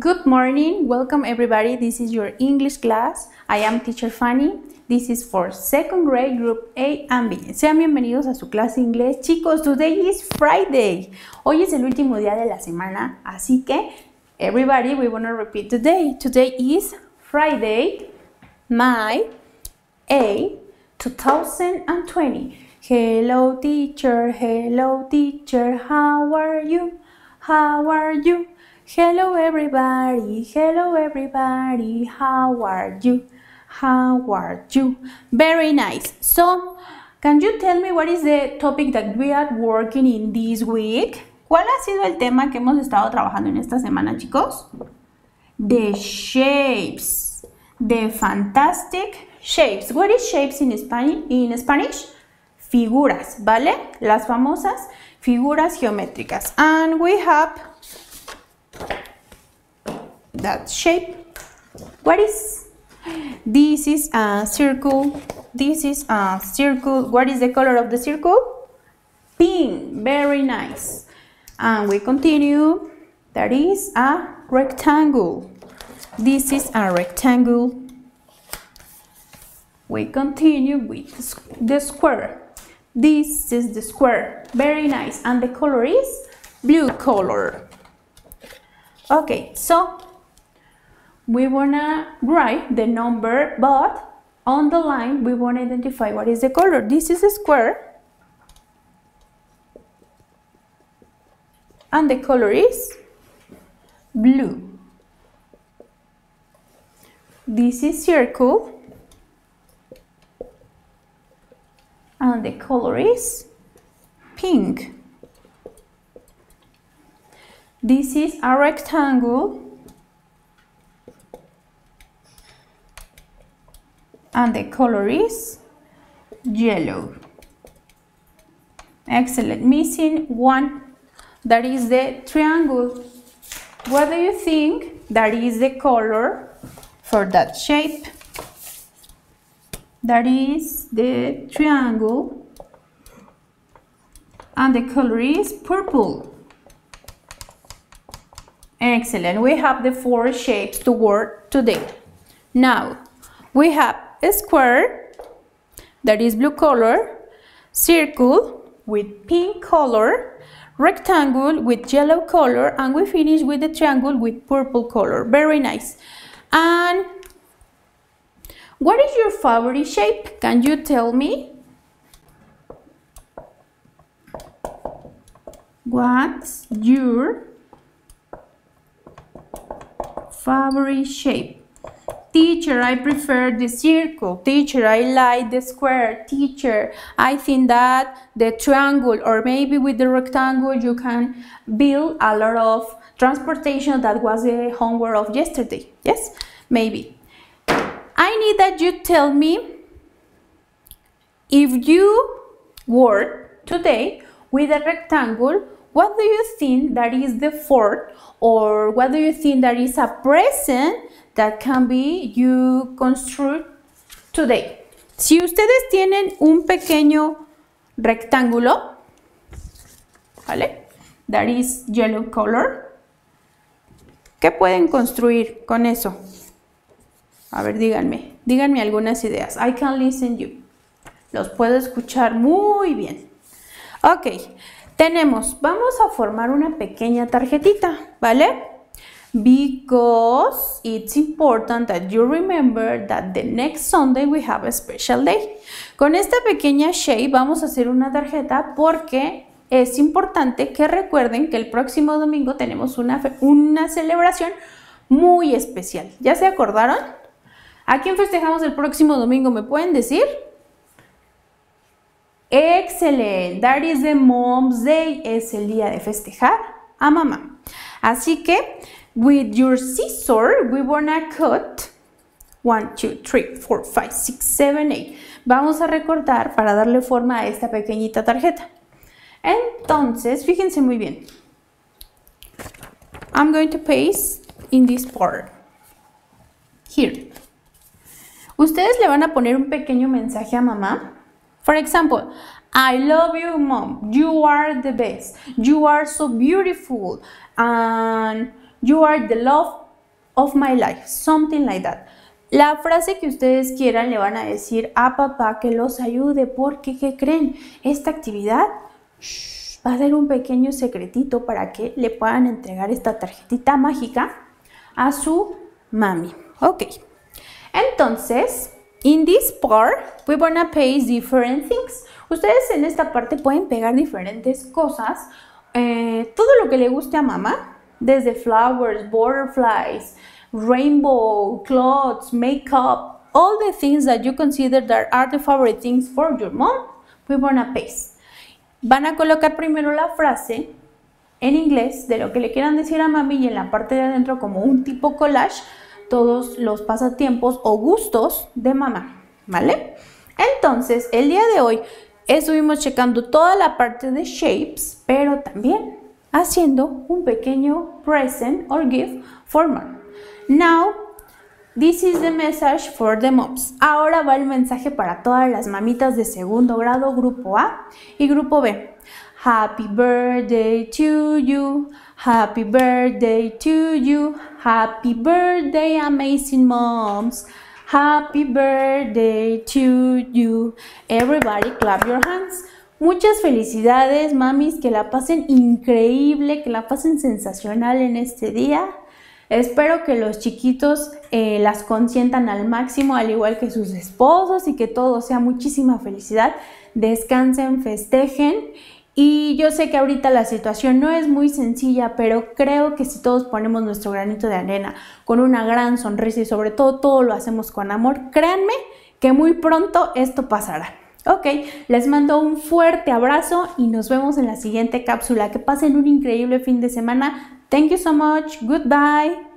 Good morning, welcome everybody. This is your English class. I am teacher Fanny. This is for second grade group A and B. Sean bienvenidos a su clase de inglés. Chicos, today is Friday. Hoy es el último día de la semana, así que everybody, we want to repeat today. Today is Friday, May 8, 2020. Hello teacher, how are you? How are you? Hello everybody, how are you? How are you? Very nice. So, can you tell me what is the topic that we are working in this week? ¿Cuál ha sido el tema que hemos estado trabajando en esta semana, chicos? The shapes. The fantastic shapes. What is shapes in Spanish? Figuras, ¿vale? Las famosas figuras geométricas. And we have that shape. What is this? Is a circle. This is a circle. What is the color of the circle? Pink. Very nice. And we continue. That is a rectangle. This is a rectangle. We continue with the square. This is the square. Very nice. And the color is blue color. Okay, so we wanna write the number, but on the line we wanna identify what is the color. This is a square, and the color is blue. This is circle, and the color is pink. This is a rectangle, and the color is yellow. Excellent. Missing one, that is the triangle. What do you think that is the color for that shape? That is the triangle, and the color is purple. Excellent. We have the 4 shapes to work today. Now, we have a square, that is blue color, circle with pink color, rectangle with yellow color, and we finish with the triangle with purple color. Very nice. And what is your favorite shape? Can you tell me? What's your favorite shape? Teacher, I prefer the circle. Teacher, I like the square. Teacher, I think that the triangle, or maybe with the rectangle you can build a lot of transportation. That was the homework of yesterday. Yes, maybe. I need that you tell me if you work today with a rectangle, what do you think that is the fourth, or what do you think that is a present that can be you construct today? Si ustedes tienen un pequeño rectángulo, ¿vale? That is yellow color. ¿Qué pueden construir con eso? A ver, díganme algunas ideas. I can listen you. Los puedo escuchar muy bien. Ok, vamos a formar una pequeña tarjetita, ¿vale? Because it's important that you remember that the next Sunday we have a special day. Con esta pequeña shape vamos a hacer una tarjeta porque es importante que recuerden que el próximo domingo tenemos una celebración muy especial. ¿Ya se acordaron? ¿A quién festejamos el próximo domingo? ¿Me pueden decir? Excelente. That is the Mom's Day. Es el día de festejar a mamá. Así que, with your scissor, we wanna cut 1, 2, 3, 4, 5, 6, 7, 8. Vamos a recortar para darle forma a esta pequeñita tarjeta. Entonces, fíjense muy bien. I'm going to paste in this part. Here. Ustedes le van a poner un pequeño mensaje a mamá. For example, I love you, mom. You are the best. You are so beautiful. And you are the love of my life, something like that. La frase que ustedes quieran le van a decir a papá que los ayude porque, ¿qué creen? Esta actividad va a ser un pequeño secretito para que le puedan entregar esta tarjetita mágica a su mami. Ok, entonces, in this part, we're gonna paste different things. Ustedes en esta parte pueden pegar diferentes cosas, todo lo que le guste a mamá, desde flowers, butterflies, rainbow, clothes, makeup, all the things that you consider that are the favorite things for your mom, we're gonna paste. Van a colocar primero la frase en inglés de lo que le quieran decir a mami y en la parte de adentro como un tipo collage todos los pasatiempos o gustos de mamá, ¿vale? Entonces, el día de hoy estuvimos checando toda la parte de shapes, pero también haciendo un pequeño present or gift for mom. Now, this is the message for the moms. Ahora va el mensaje para todas las mamitas de segundo grado, grupo A y grupo B. Happy birthday to you, happy birthday to you, happy birthday amazing moms, happy birthday to you. Everybody clap your hands. Muchas felicidades, mamis, que la pasen increíble, que la pasen sensacional en este día. Espero que los chiquitos las consientan al máximo, al igual que sus esposos, y que todo sea muchísima felicidad. Descansen, festejen. Y yo sé que ahorita la situación no es muy sencilla, pero creo que si todos ponemos nuestro granito de arena con una gran sonrisa y sobre todo lo hacemos con amor, créanme que muy pronto esto pasará. Ok, les mando un fuerte abrazo y nos vemos en la siguiente cápsula. Que pasen un increíble fin de semana. Thank you so much. Goodbye.